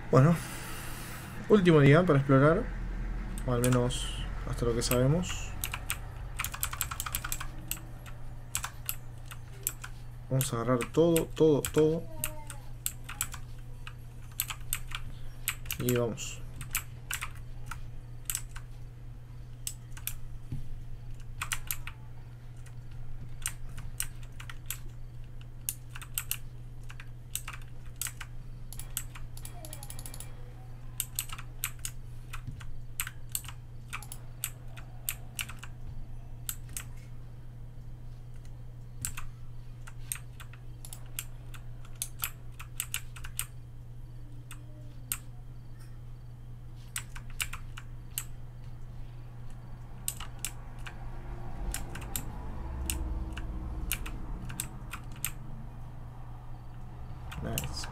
Bueno, último día para explorar, o al menos hasta lo que sabemos. Vamos a agarrar todo. Y vamos. Nice.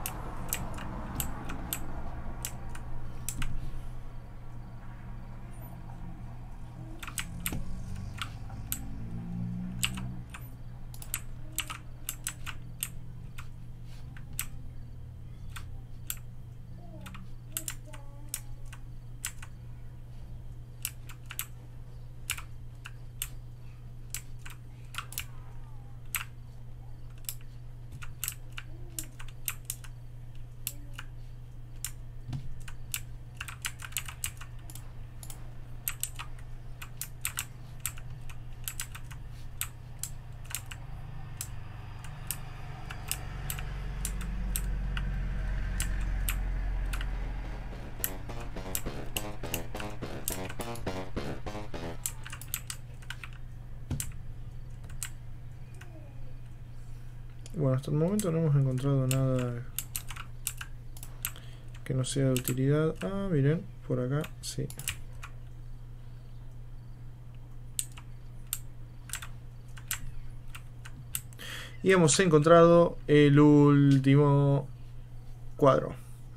Bueno, hasta el momento no hemos encontrado nada que no sea de utilidad. Ah, miren, por acá, sí. Y hemos encontrado el último cuadro.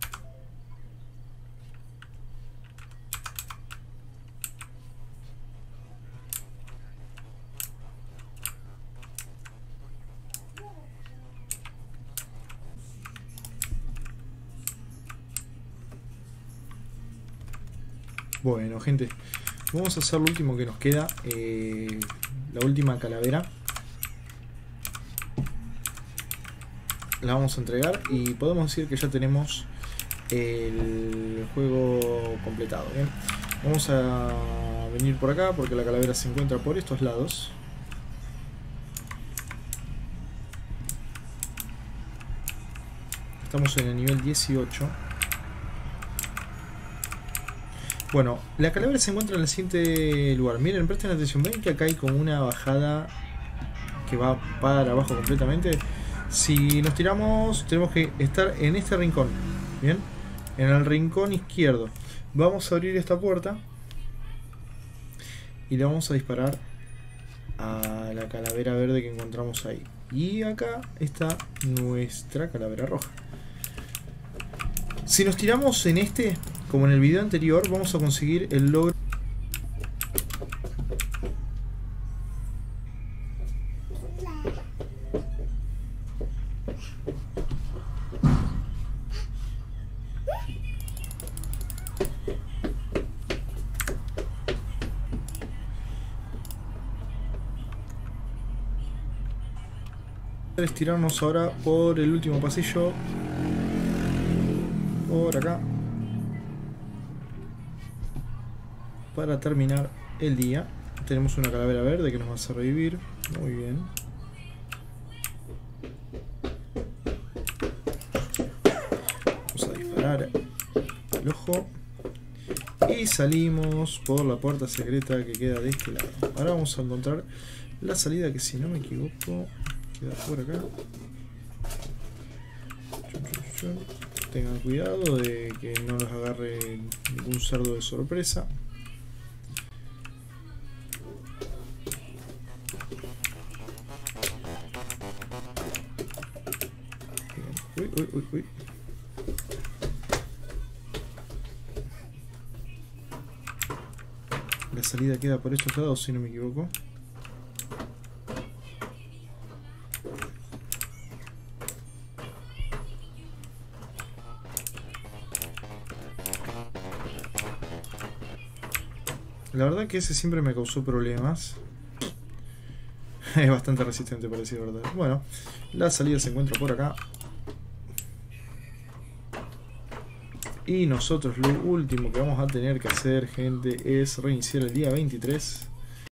Bueno, gente, vamos a hacer lo último que nos queda, la última calavera. La vamos a entregar y podemos decir que ya tenemos el juego completado. Bien, vamos a venir por acá porque la calavera se encuentra por estos lados. Estamos en el nivel 18. Bueno, la calavera se encuentra en el siguiente lugar. Miren, presten atención, ven que acá hay como una bajada que va para abajo completamente. Si nos tiramos, tenemos que estar en este rincón. Bien, en el rincón izquierdo. Vamos a abrir esta puerta y le vamos a disparar a la calavera verde que encontramos ahí. Y acá está nuestra calavera roja. Si nos tiramos en este, como en el video anterior, vamos a conseguir el logro. Estirarnos ahora por el último pasillo. Por acá. Para terminar el día. Tenemos una calavera verde que nos va a hacer revivir. Muy bien. Vamos a disparar el ojo. Y salimos por la puerta secreta que queda de este lado. Ahora vamos a encontrar la salida que, si no me equivoco, queda por acá. Tengan cuidado de que no los agarre ningún cerdo de sorpresa. Uy. La salida queda por estos lados, si no me equivoco. La verdad que ese siempre me causó problemas. Es bastante resistente, para decir verdad. Bueno, la salida se encuentra por acá. Y nosotros lo último que vamos a tener que hacer, gente, es reiniciar el día 23.